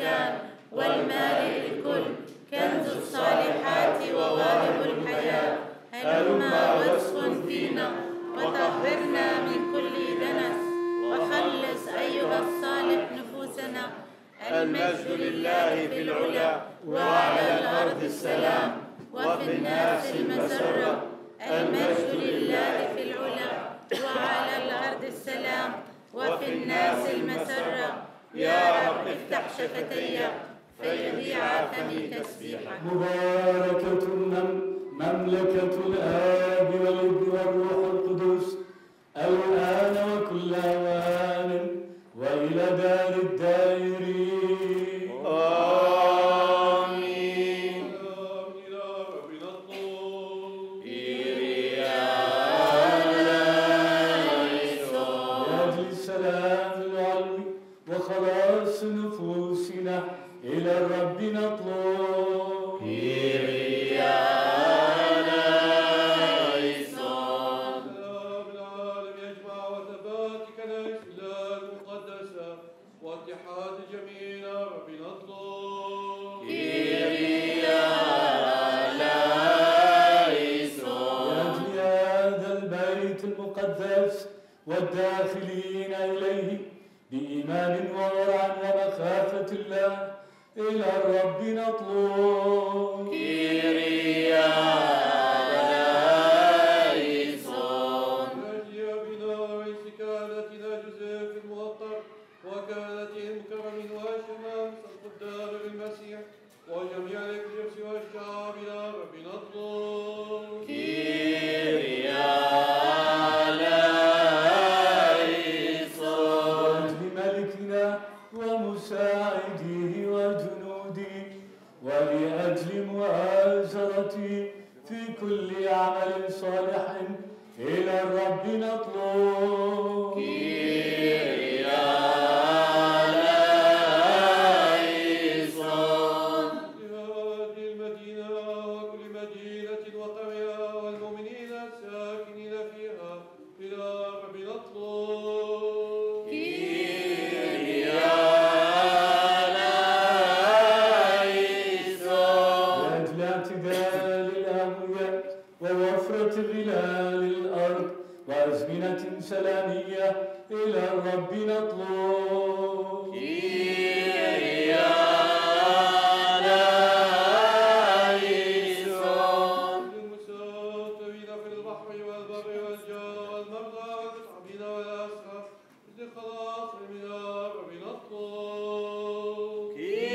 الإنسان والمالئ الكل، كنز الصالحات وواهب الحياة. هلما واسكن فينا وطهرنا من كل دنس، وخلص أيها الصالح نفوسنا. المجد لله في العلا، وعلى الأرض السلام، وفي الناس المسرة. المجد لله في العلا، وعلى الأرض السلام، وفي الناس المسرة. يا رب افتح شفتي فيذيع فمي تسبيحك. مباركة مملكة الآب والابن والروح القدس، الآن وكل أوان وإلى دار الدائرين. آمين. إلى ربنا الطول. لأجل السلام العلوي وخلاص نفوسنا إلى الرب نطلب. واتحاد جميعنا ربنا اطلب. لأجل هذا البيت المقدس والداخلين إليه بإيمان وورع ومخافة الله إلى الرب نطلب. وكالتهم كرم وشمال القدام بالمسيح وجميع الإكليس والشعب إلى ربنا اطلب. لملكنا ومساعديه وجنوده ولأجل مؤازرته في كل عمل صالح إلى الرب نطلب. ووفرة ظلال الأرض وأزمنة سلامية إلى الرب نطلب. للمسافرين في البحر والبر والجو والمرضى والمتعبين والأسرى لخلاص من رب نطلب.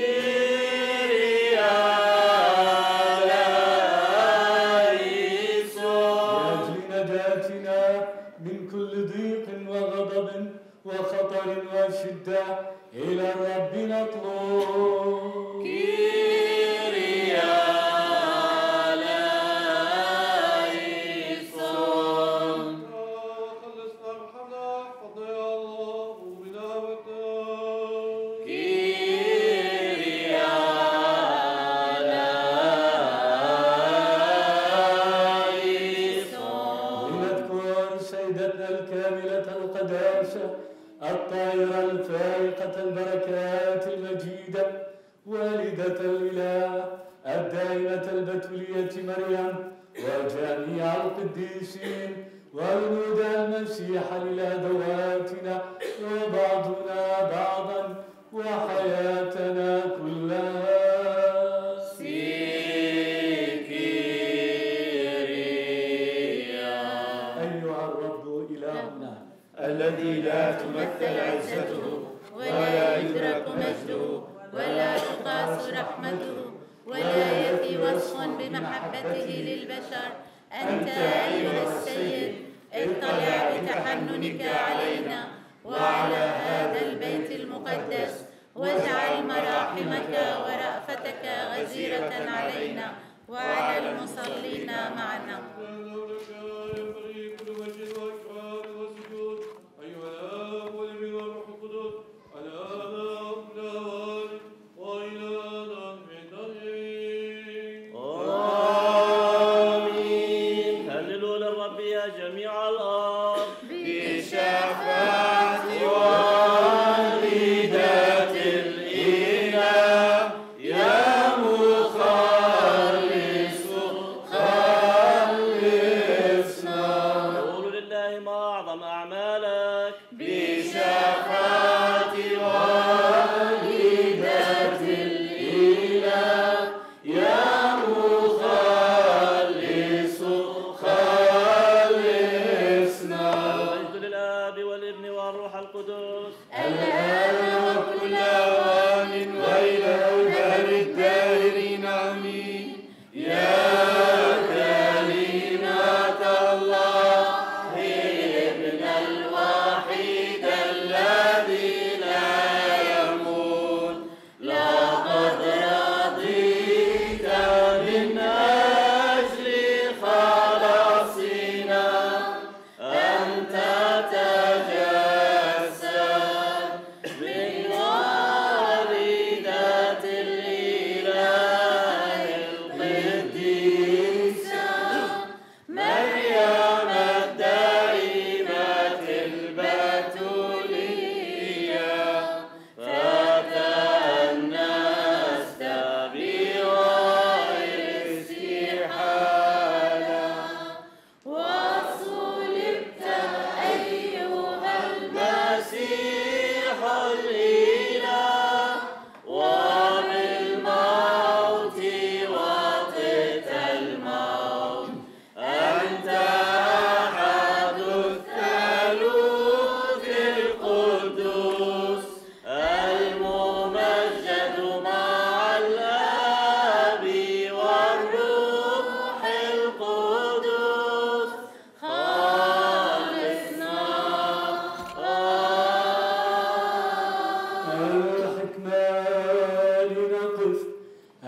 من كل ضيق وغضب وخطر وشدة إلى الرب نطلب. خلصنا ارحمنا احفظنا يا الله وبنعمتك. سيدتنا الكاملة القداسة الطاهرة الفائقة البركات المجيدة والدة الإله الدائمة البتولية مريم وجميع القديسين والولد المسيح للأدواتنا وبعضنا بعضا وحياتنا كلها. الذي لا تمثل عزته ولا يدرك مجده ولا تقاس رحمته ولا يفي وصف بمحبته للبشر. أنت أيها السيد اطلع بتحننك علينا وعلى هذا البيت المقدس، واجعل مراحمك ورأفتك غزيرة علينا وعلى المصلين معنا. بشفاعة والدة الإله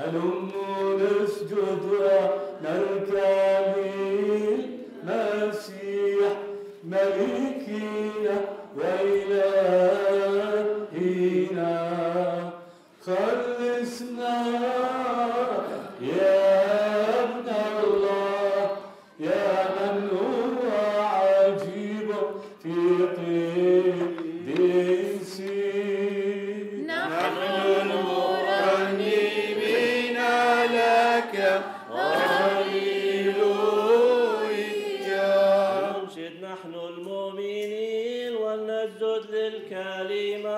هلموا نسجد ونركع للمسيح ملكنا وإلهنا. خلصنا يا ابن الله يا من هو عجيب في قديسين. نحن المرنمين لك هللويا. ننشد نحن المؤمنين ونسجد للكلمة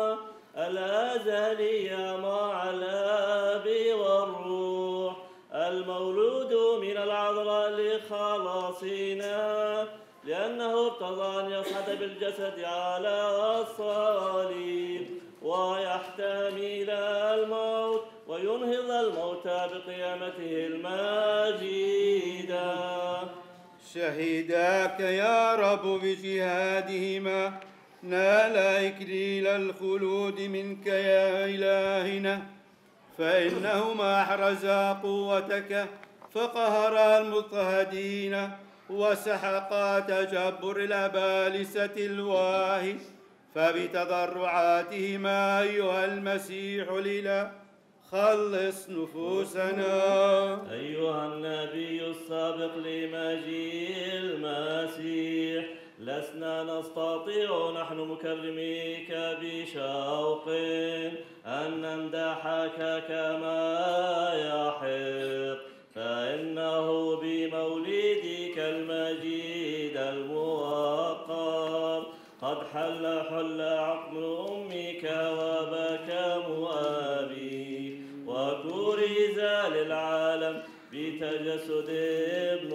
الأزلية مع الآب والروح المولود من العذراء لخلاصنا، لأنه ارتضى أن يصعد بالجسد على الصليب ويحتمل الموت وينهض الموتى بقيامته المجيدة. شهداك يا رب بجهادهما نال إكليل الخلود منك يا إلهنا، فإنهما أحرزا قوتك فقهرا المضطهدين وسحقا تجبر الأبالسة الواهي، فبتضرعاتهما أيها المسيح الإله خلص نفوسنا. أيها النبي السابق لمجيء المسيح، لسنا نستطيع نحن مكرميك بشوق أن نمدحك كما يحق، فإنه بمولدك المجيد الموقر قد حل عقل أمك وبكى مؤابي، وكرز للعالم بتجسد ابن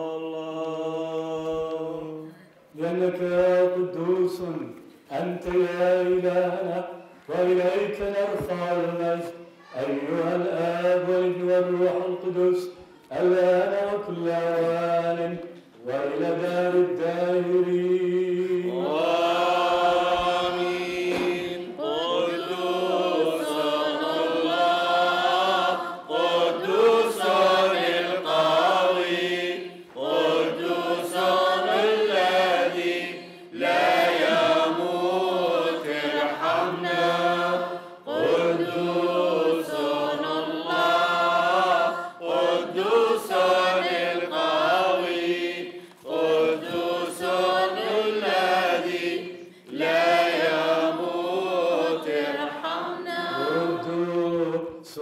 الله. لأنك قدوس أنت يا إلهنا وإليك نرفع المجد أيها الآب والابن والروح القدس الآن وكل أوان وإلى دار الدائرين. آمين. قدوس الله قدوس القوي قدوس الذي لا يموت ارحمنا. قدوس الله قدوس القوي قدوس الذي لا يموت ارحمنا. قدوس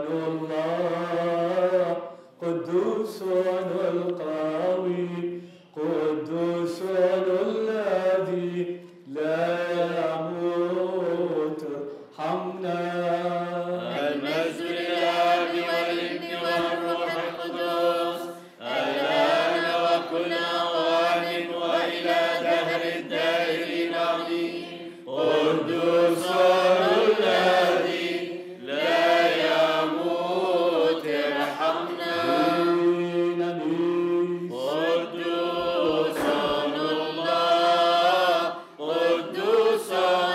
الله قدوس القوي قدوس الذي لا يموت ارحمنا. المجد للآب والابن والروح القدس الآن وكل أوان وإلى دهر الدائرين. آمين. قدوس الذي لا يموت ارحمنا. قدوس الله قدوس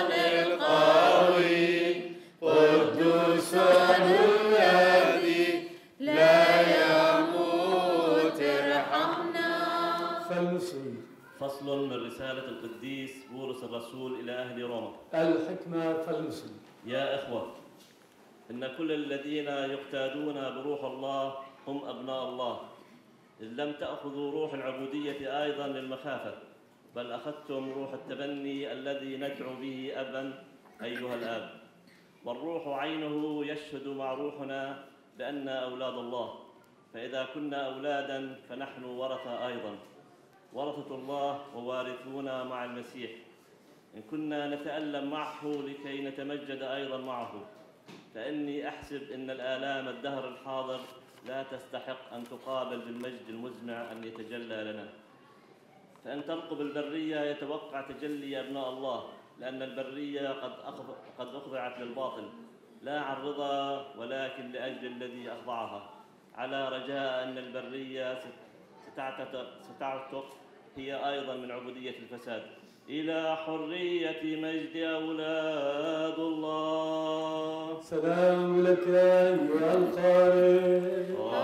القوي قدوس الذي لا يموت ارحمنا. فالمسلم فصل من رسالة القديس بولس الرسول إلى أهل روما. الحكمة فالمسلم. يا إخوة، إن كل الذين يقتادون بروح الله هم أبناء الله، إذ لم تأخذوا روح العبودية أيضا للمخافة، بل أخذتم روح التبني الذي ندعو به أبا أيها الآب، والروح عينه يشهد مع روحنا بأننا أولاد الله، فإذا كنا أولادا فنحن ورثة أيضا، ورثة الله ووارثون مع المسيح، إن كنا نتألم معه لكي نتمجد أيضا معه، فإني أحسب أن الآلام الدهر الحاضر لا تستحق أن تقابل بالمجد المزمع أن يتجلى لنا. فإن ترقب البرية يتوقع تجلي أبناء الله، لأن البرية قد أخضعت للباطل، لا عن رضا ولكن لأجل الذي أخضعها، على رجاء أن البرية ستعتق هي أيضا من عبودية الفساد إلى حرية مجد أولاد الله. سلام لك أيها القارئ.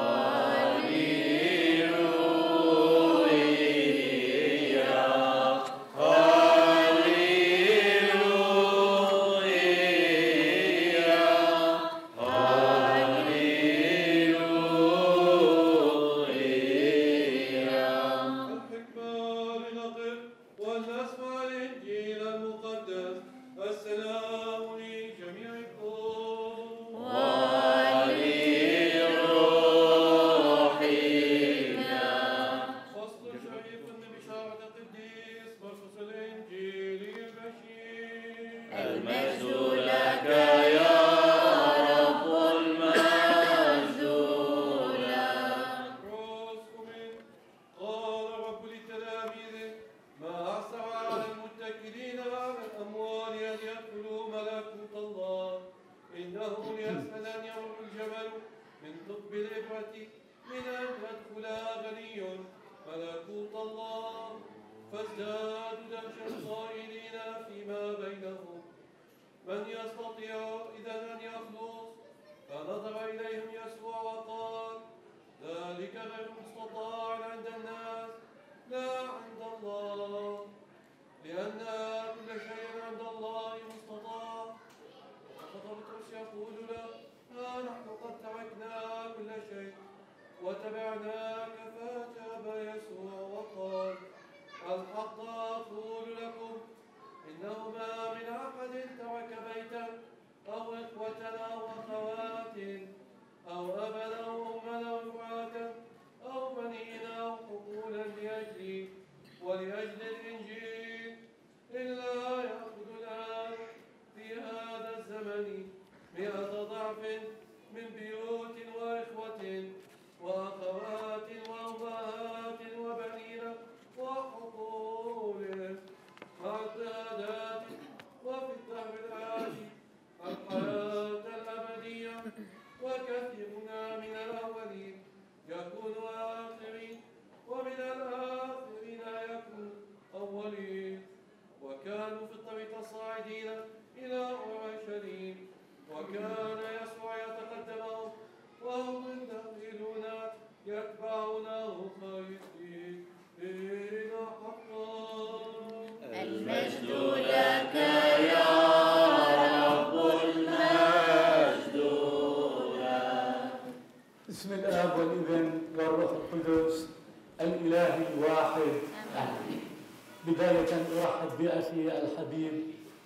بسم الآب والابن والروح القدس الإله الواحد آمين. بداية أرحب بأخي الحبيب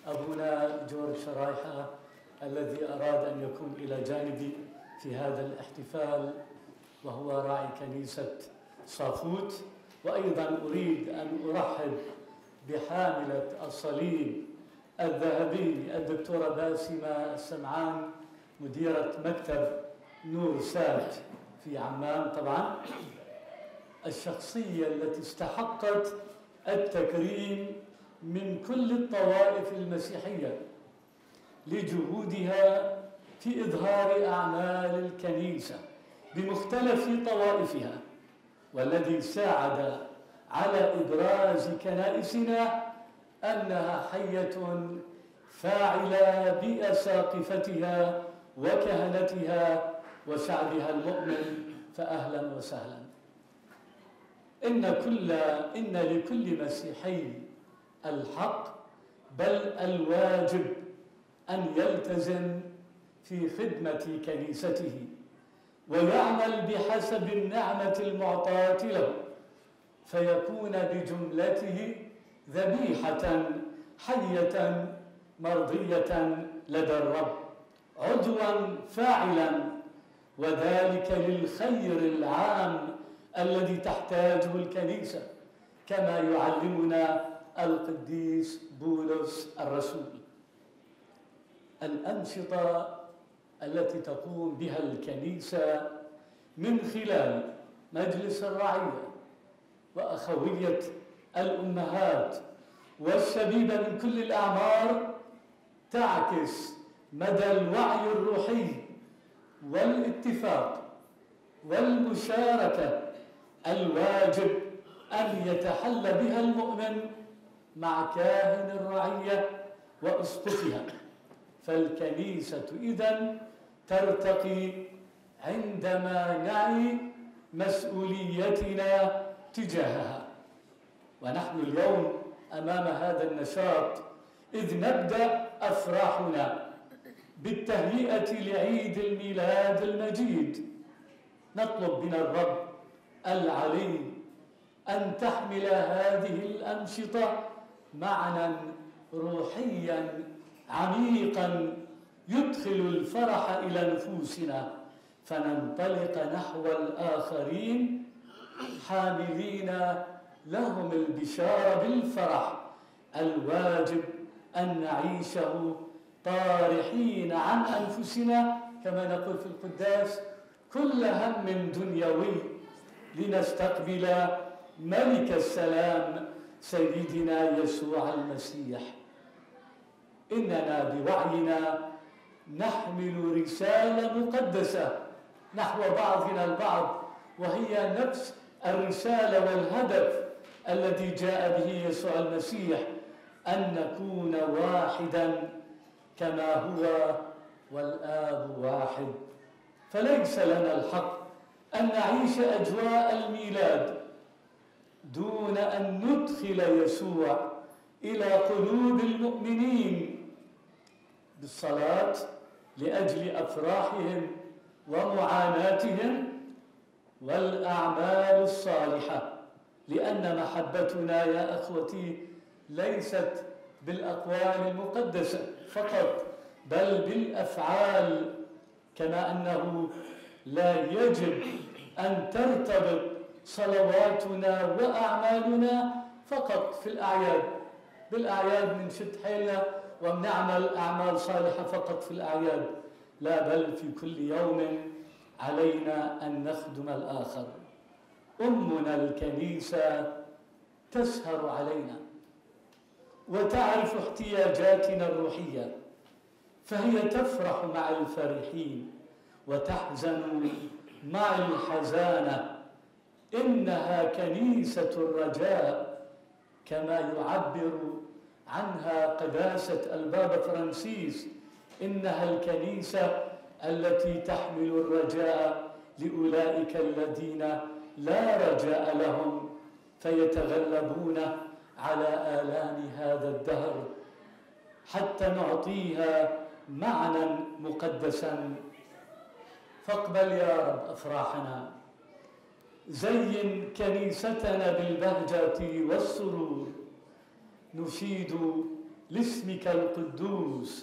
أبونا جورج شرايحة الذي أراد أن يكون إلى جانبي في هذا الاحتفال، وهو راعي كنيسة صافوت. وأيضا أريد أن أرحب بحاملة الصليب الذهبي الدكتورة باسمة السمعان، مديرة مكتب نور سات في عمان، طبعا الشخصية التي استحقت التكريم من كل الطوائف المسيحية لجهودها في إظهار أعمال الكنيسة بمختلف طوائفها، والذي ساعد على إبراز كنائسنا أنها حية فاعلة بأساقفتها وكهنتها وشعبها المؤمن، فأهلا وسهلا. إن لكل مسيحي الحق بل الواجب أن يلتزم في خدمة كنيسته ويعمل بحسب النعمة المعطاة له، فيكون بجملته ذبيحة حية مرضية لدى الرب، عضوا فاعلا، وذلك للخير العام الذي تحتاجه الكنيسة، كما يعلمنا القديس بولس الرسول. الأنشطة التي تقوم بها الكنيسة من خلال مجلس الرعية وأخوية الأمهات والشبيبة من كل الأعمار تعكس مدى الوعي الروحي والاتفاق والمشاركة الواجب أن يتحلى بها المؤمن مع كاهن الرعية وأسقفها. فالكنيسة إذن ترتقي عندما نعي مسؤوليتنا تجاهها. ونحن اليوم أمام هذا النشاط، إذ نبدأ أفراحنا بالتهيئة لعيد الميلاد المجيد. نطلب من الرب العلي أن تحمل هذه الأنشطة معنى روحيا عميقا يدخل الفرح إلى نفوسنا، فننطلق نحو الآخرين حاملين لهم البشارة بالفرح. الواجب أن نعيشه طارحين عن أنفسنا كما نقول في القداس كل هم دنيوي، لنستقبل ملك السلام سيدنا يسوع المسيح. إننا بوعينا نحمل رسالة مقدسة نحو بعضنا البعض، وهي نفس الرسالة والهدف الذي جاء به يسوع المسيح، أن نكون واحدا كما هو والآب واحد. فليس لنا الحق أن نعيش أجواء الميلاد دون أن ندخل يسوع إلى قلوب المؤمنين بالصلاة لأجل أفراحهم ومعاناتهم والأعمال الصالحة، لأن محبتنا يا أخوتي ليست بالأقوال المقدسة فقط بل بالأفعال، كما أنه لا يجب أن ترتبط صلواتنا وأعمالنا فقط في الأعياد. بالأعياد بنشد حيلنا وبنعمل أعمال صالحة فقط في الأعياد، لا بل في كل يوم علينا أن نخدم الآخر. أمنا الكنيسة تسهر علينا وتعرف احتياجاتنا الروحية، فهي تفرح مع الفرحين وتحزن مع الحزانة. إنها كنيسة الرجاء كما يعبر عنها قداسة البابا فرانسيس، إنها الكنيسة التي تحمل الرجاء لأولئك الذين لا رجاء لهم فيتغلبون على آلام هذا الدهر، حتى نعطيها معنى مقدسا. فاقبل يا رب أفراحنا، زين كنيستنا بالبهجة والسرور، نشيد لاسمك القدوس،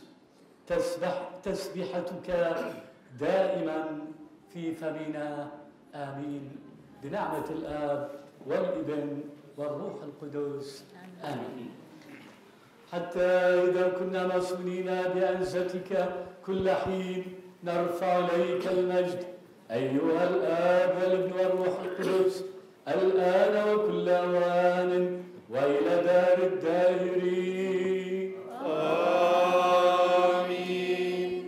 تسبحتك دائما في فمنا. آمين. بنعمة الآب والابن والروح القدس. آمين. حتى إذا كنا مسؤولين بعزتك كل حين نرفع إليك المجد أيها الآب والابن والروح القدس، الآن وكل أوان وإلى دار الدائرين. آمين.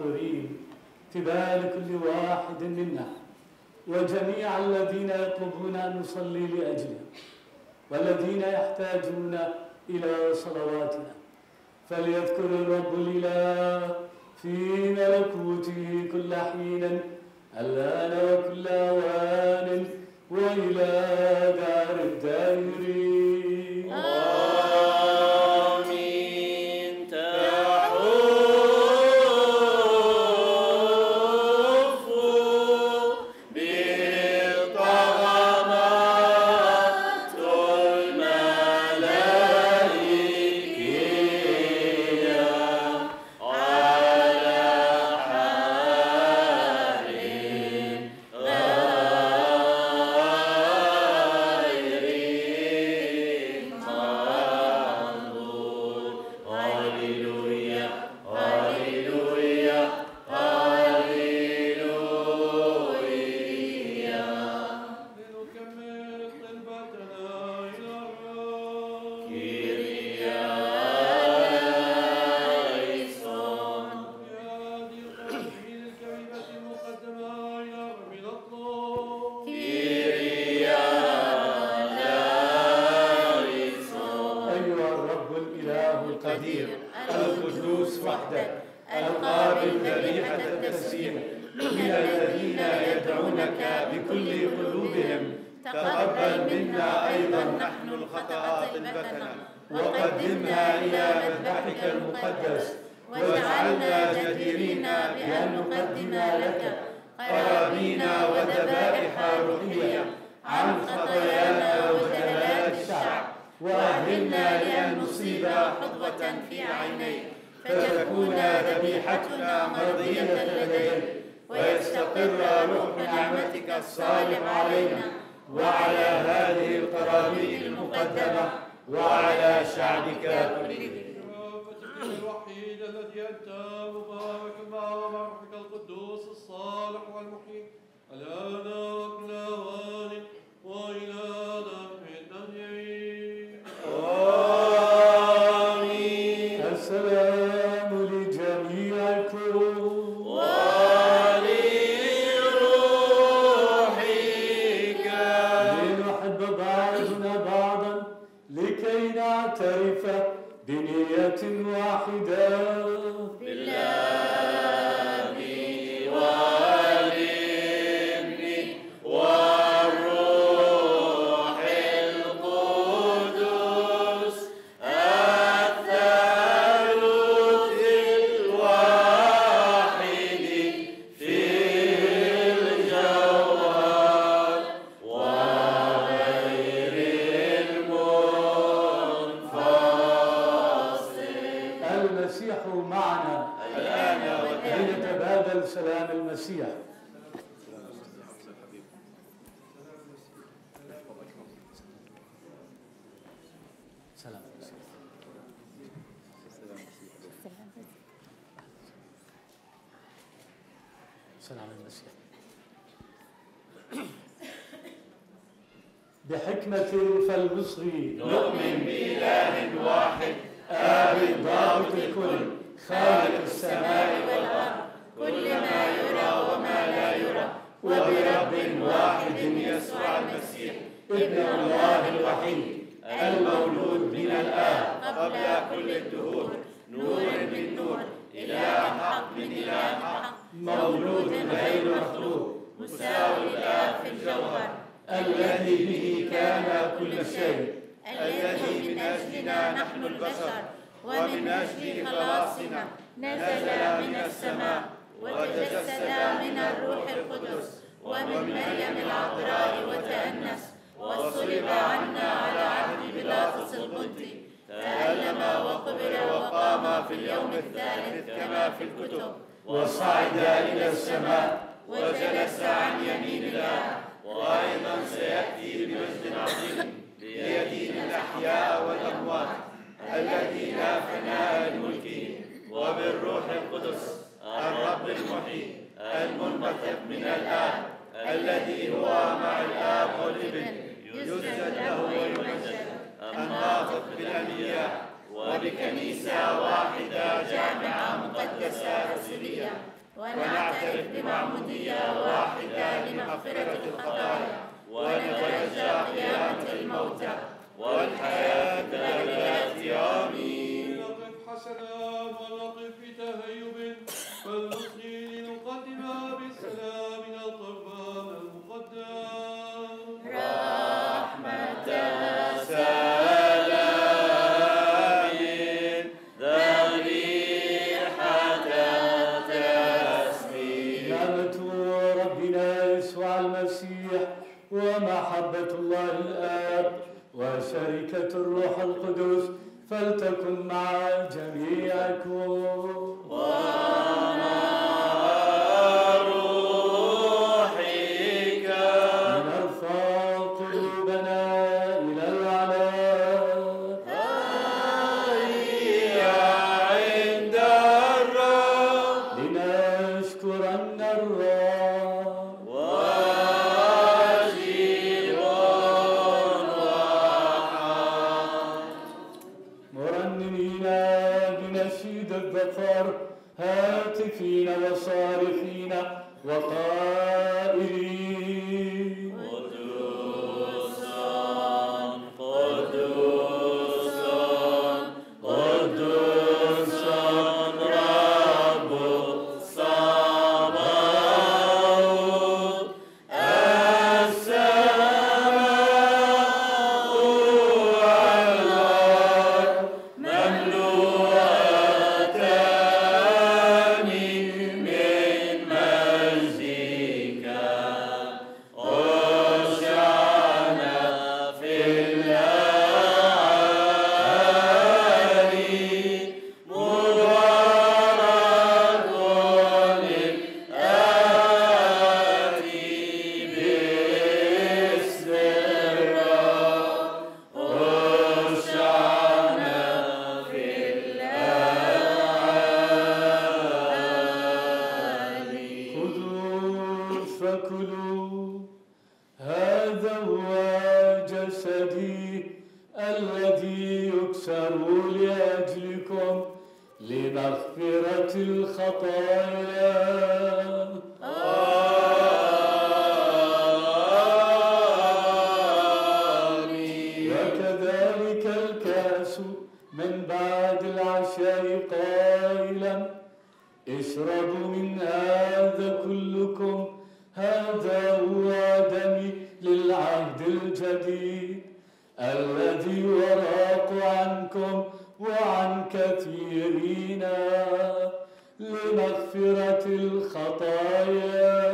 الحاضرين في بال كل واحد منا وجميع الذين يطلبون أن نصلي لأجلهم والذين يحتاجون إلى صلواتنا. فليذكر الرب الإله في ملكوته كل حين الآن وكل أوان وإلى دار الدائرين. آمين. تحف بالطغمات الملائكية على حال غير منظور. هللويا هللويا هللويا. لنكمل طلبتنا إلى الرب. كيريا ليسون. بهذه القوانين الكريمة المقدمة إلى الرب نطلب. كيريا ليسون. أيها الرب الإله القدير القدوس وحدك القابل ذبيحة التسبيح من الذين يدعونك بكل قلوبهم، تقبل منا أيضا نحن الخطأ طلبتنا وقدمنا إلى مذبحك المقدس، واجعلنا جديرين بأن نقدم لك قرابين وذبائح روحية عن خطايانا وزلات الشعب، وأهلنا لأن نصيب حظوة في عينيك فتكون ذبيحتنا مرضية لديك، ويستقر روح نعمتك الصالح علينا وعلى هذه القرابين المقدمة وعلى شعبك كله. برحمتك الوحيد الذي أنت مبارك مع روحك القدوس الصالح والمحيي الآن وكل أوان وإلى دهر الدهر. آمين. السلام لجميعكم. ولروحك. لنحب بعضنا بعضا لكي نعترف بنية واحدة. بالآب والابن والروح القدس الثالوث الواحد في الجوهر وغير المنفصل. المسيح معنا الآن لنتبادل سلام المسيح. سلام المسيح. سلام المسيح. بحكمة فالمصري نؤمن بإله واحد آب ضابط الكل خالق السماء والأرض كل ما يرى وما لا يرى وبرب واحد يسوع المسيح ابن الله الوحيد المولود من الآب قبل كل الدهور، نور من نور، إله حق من إله حق، مولود غير مخلوق مساوي الآب في الجوهر الذي به كان كل شيء الذي من أجلنا نحن البشر ومن أجل خلاصنا نزل من السماء وتجسد من الروح القدس ومن مريم العذراء وتأنس وصلب عنا على عهد بيلاطس القدي، تألم وقبر وقام في اليوم الثالث كما في الكتب، وصعد إلى السماء وجلس عن يمين الآب، وأيضا سيأتي بمجد عظيم ليدين الأحياء والأموات، الذي لا فناء لملكه، وبالروح القدس الرب المحيي المنبثق من الآب، الذي هو مع الآب والابن، يسجد له ويمجد، الناطق بالأنبياء، وبكنيسة واحدة جامعة مقدسة رسولية، ونعترف بمعمودية واحدة لمغفرة الخطايا، ونترجى قيامة الموتى والحياة الآتية. آمين. لنقف حسنا ونقف بتهيب، فلنصغي لنقدم بسلامنا القربان المقدم. رحمة سلام ذبيحة تسليم. نعمة ربنا يسوع المسيح ومحبة الله الآب وشركة الروح القدس فلتكن مع جميعكم ومع روحك. لنرفع قلوبنا إلى العلاء هيا عند الرب لنشكرن الرب واجب مرنمين بنشيد الظفر هاتفين وصارخين وقائلين قدوس قدوس قدوس رب الصباوت. السماء والأرض مملوءتان من مجدك. أشعنا في الأعالي مبارك الآتي باسم الرب. أشعنا في الأعالي. خذوا فكلوا هذا هو جسدي الذي يكسر لأجلكم لمغفرة الخطايا. آمين. وكذلك الكأس من بعد العشاء قائلا اشربوا من هذا كلكم، هذا هو دمي للعهد الجديد الذي يراق عنكم وعن كثيرين لمغفرة الخطايا.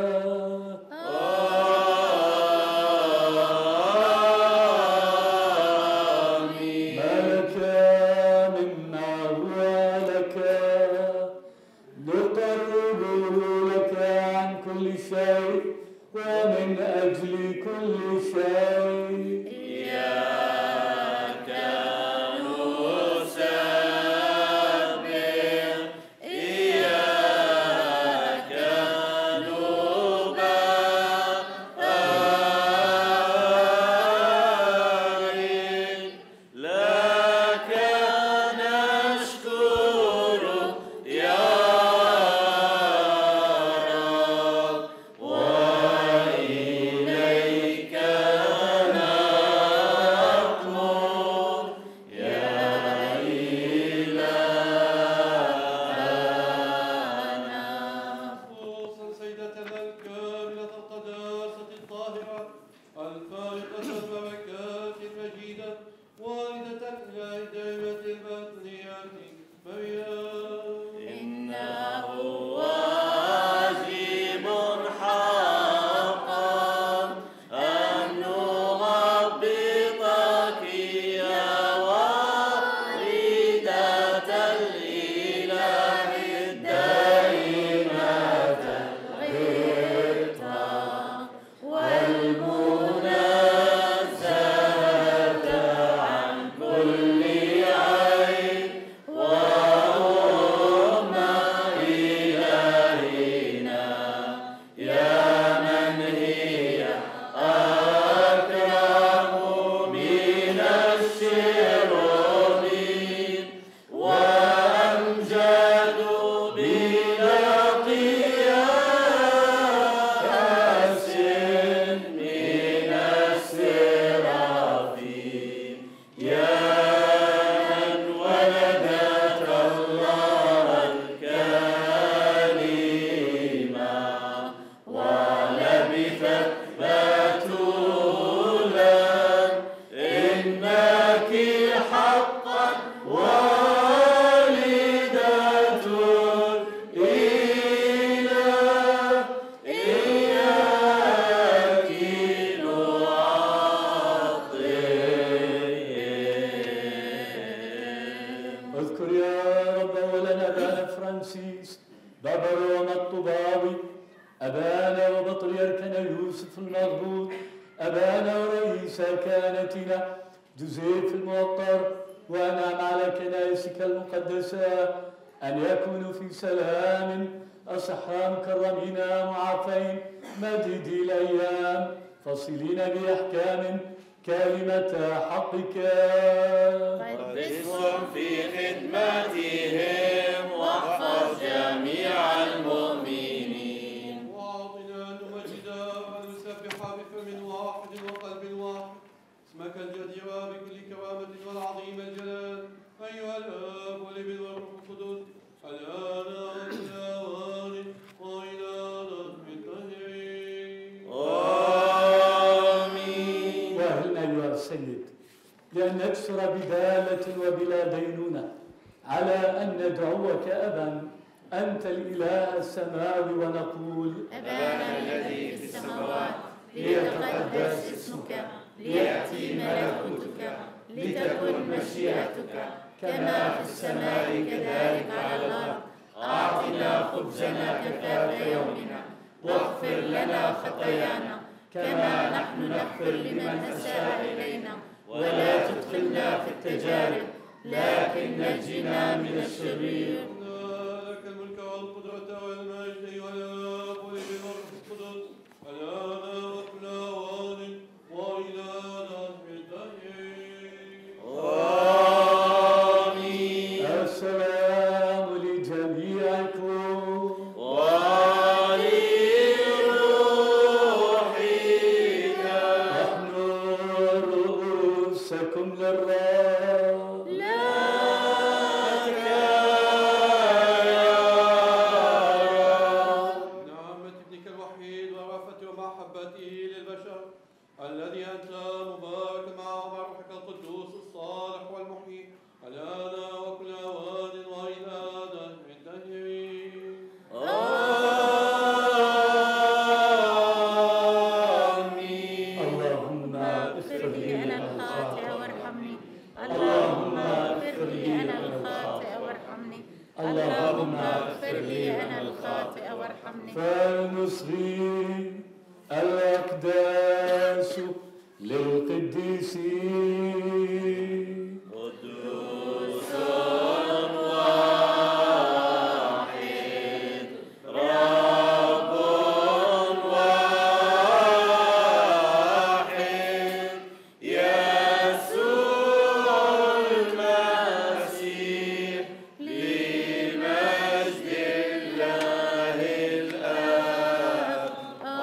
آمين. ما لك مما هو لك نقرب لك عن كل شيء ومن أجل كل شيء. إياك نسبح إياك نبارك لك نشكر يا رب وإليك نطلب بتولا إنك حقا والدة الإله إياك نعطي. اذكر يا رب ولنا أبانا فرانسيس بابا روما الطباوي، أبانا وبطريركنا يوسف المغبوط، أبانا ورئيس كهنتنا جوزيف الموقر، وأنعم على كنائسك المقدسة أن يكونوا في سلام أصحاء مكرمين معافين مديدي الأيام فصلين بأحكام كلمة حقك. قدسهم في خدمتهم واحفظ جميع المؤمنين. واعطنا أن نمجد ونسبح بفم واحد وقلب واحد اسمك الجدير بكل كرامة والعظيم الجلال أيها الآب والابن والروح القدس الآن وكل أوان وإلى دهر الدهر. آمين. واهلنا أيها السيد لأن نكسر بدالة وبلا دينونة على أن ندعوك أبا أنت الإله السماوي ونقول أبانا الذي في السماوات ليتقدس اسمك ليأتي ملكوتك لتكن مشيئتك كما في السماء كذلك على الأرض. أعطنا خبزنا كفاف يومنا واغفر لنا خطايانا كما نحن نغفر لمن أساء إلينا ولا تدخلنا في التجارب لكن نجنا من الشرير. لك الملك والقدرة والمجد أيها الآب والابن والروح القدس الآن وكل أوان وإلى دهر الدهر. آمين. السلام لجميعكم ولروحك. احنوا رؤوسكم للرب. نعمة ابنك الوحيد ورأفته ومحبته للبشر الذي أنت مبارك معه مع روحك القدوس الصالح والمحيي الآن وكل أوان وإلى دهر الدهر. آمين. اللهم اغفر لي أنا الخاطئ وارحمني. اللهم اغفر لي أنا الخاطئ وارحمني. اللهم اغفر لي أنا الخاطئ وارحمني. فالمصغي الأقداس للقديسين قدوس واحد رب واحد يسوع المسيح لمجد الله الآب.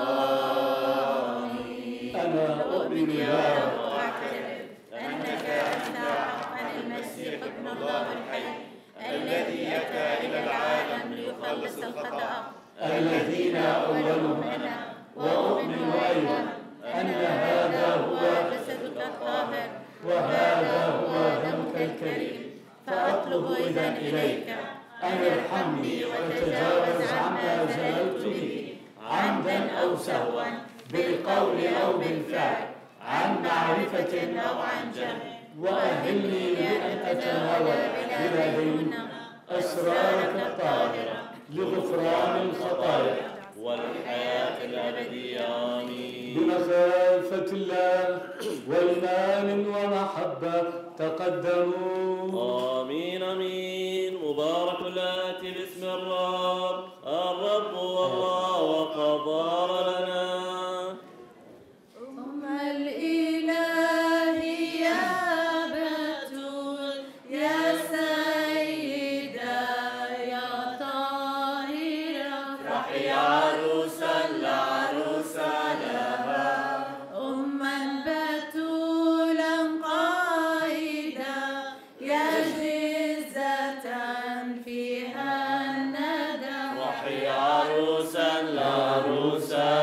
آمين. أنا أؤمن يا يا رب واعترف أنك أنت حقا المسيح ابن الله الحي الذي أتى إلى العالم ليخلص الخطأ الذين أولهم أنا وأؤمن أيضا أن هذا هو جسدك الطاهر وهذا هو دمك الكريم. فأطلب إذا إليك أن ارحمني وتجاوز عما زللت به عمدا أو سهوا بالقول أو بالفعل عن معرفة أو عن جهل. وأهلني لأن أتناول بلا دينونة أسرارك الطاهرة لغفران الخطايا والحياة الأبدية. آمين. بمخافة الله وإيمان ومحبة تقدموا. آمين آمين. مبارك الآتي باسم الرب. الرب والله وقدر لنا. أم الإله يا بتول يا سيدة يا طاهرة افرحي عروسا العروسة لها. أما بتولا قائدة يا جزة فيها الندى. وحي عروسا العروسة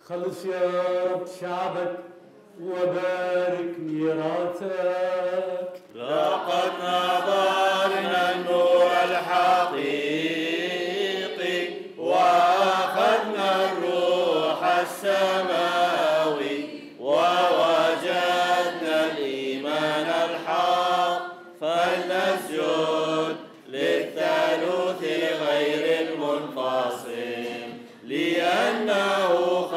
خلص يا رب شعبك وبارك ميراثك. لقد نظرنا النور الحقيقي وأخذنا الروح السماوي ووجدنا الإيمان الحق فلنسجد للثالوث غير المنفصل لأنه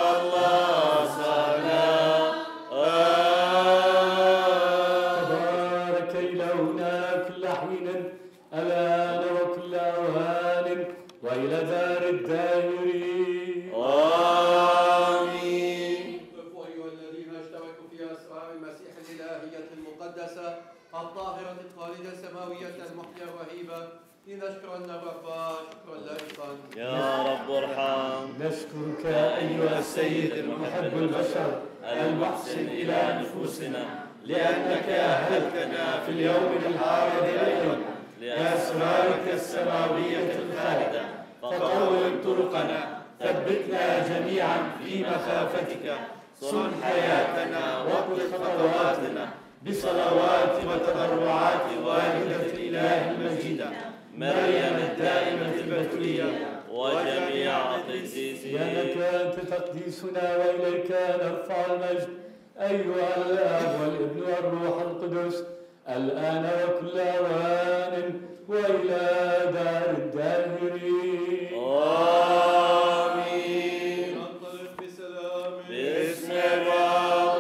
خلصنا. تبارك إلهنا كل حين الآن وكل أوان وإلى دار الدائرين. آمين. وقفوا أيها الذين اشتركوا في أسرار المسيح الإلهية المقدسة الطاهرة الخالدة السماوية المحيا الرهيبة لنشكر أن الرب شكرا لائقا. يا رب ارحم. نشكرك أيها السيد المحب البشر المحسن إلى نفوسنا لأنك أهلتنا في اليوم الحار الأيضا لأسرارك السماوية الخالدة فقوم طرقنا ثبتنا جميعا في مخافتك صن حياتنا وقل خطواتنا بصلوات وتضرعات والدة الإله المجيدة مريم الدائمة البتولية وجميع القديسين. لأنك أنت تقديسنا وإليك نرفع المجد أيها الآب والابن والروح القدس الآن وكل أوان وإلى دار الداهرين. آمين. ننطلق بسلام باسم الرب.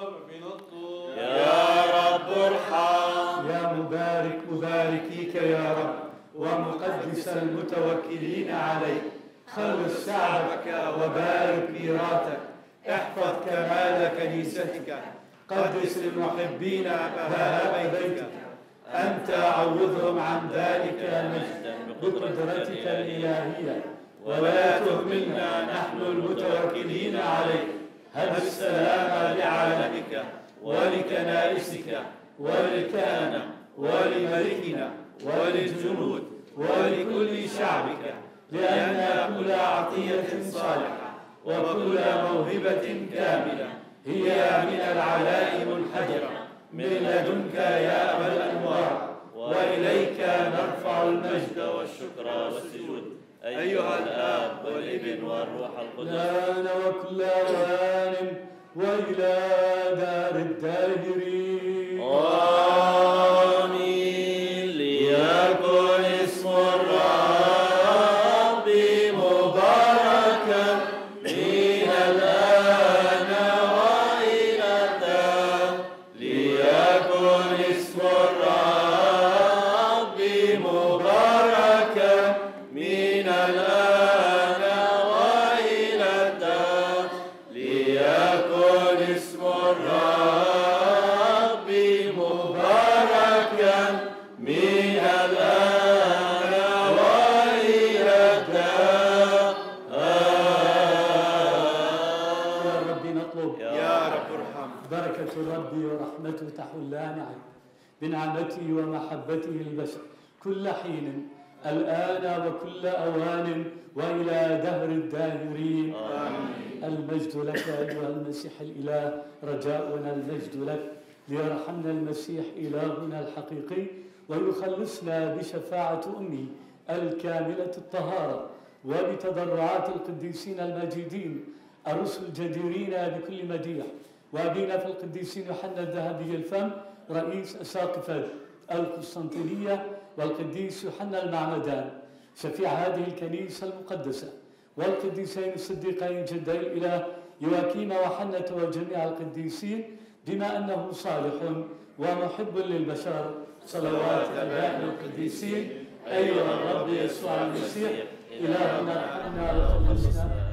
يا رب ارحم. يا مبارك مباركيك يا رب ومقدس المتوكلين عليك خلص شعبك وبارك ميراثك احفظ كمال كنيستك قدس المحبين بهاء بيتك أنت عوضهم عن ذلك المجد بقدرتك الإلهية ولا تهملنا نحن المتوكلين عليك. هب السلام لعالمك ولكنائسك وللكهنة ولملكنا وللجنود ولكل شعبك لأن كل عطية صالحة وكل موهبة كاملة هي من العلاء منحدرة من لدنك يا أبا الأنوار وإليك نرفع المجد والشكر والسجود أيها الآب والابن والروح القدس الآن وكل أوان وإلى دار الداهرين. آمين. ليكن اسم الرب مباركا من الآن وإلى الدهر. ليكن اسم الرب مباركا من الآن وإلى الدهر. ليكن اسم الرب مباركا من الآن وإلى الدهر. يا رب نطلب يا رب ارحم. بركة الرب ورحمته تحلان عليه بنعمته ومحبته للبشر كل حين الآن وكل أوان وإلى دهر الداهرين. المجد لك أيها المسيح الإله رجاؤنا المجد لك ليرحمنا المسيح إلهنا الحقيقي ويخلصنا بشفاعة أمه الكاملة الطهارة وبتضرعات القديسين المجيدين الرسل الجديرين بكل مديح وأبينا في القديسين يوحنا الذهبي الفم رئيس أساقفة القسطنطينية والقديس يوحنا المعمدان شفيع هذه الكنيسة المقدسة والقديسين الصديقين جدي الإله يواكيم وحنة وجميع القديسين بما أنه صالح ومحب للبشر. صلوات آبائنا القديسين أيها الرب يسوع المسيح إلهنا ارحمنا وخلصنا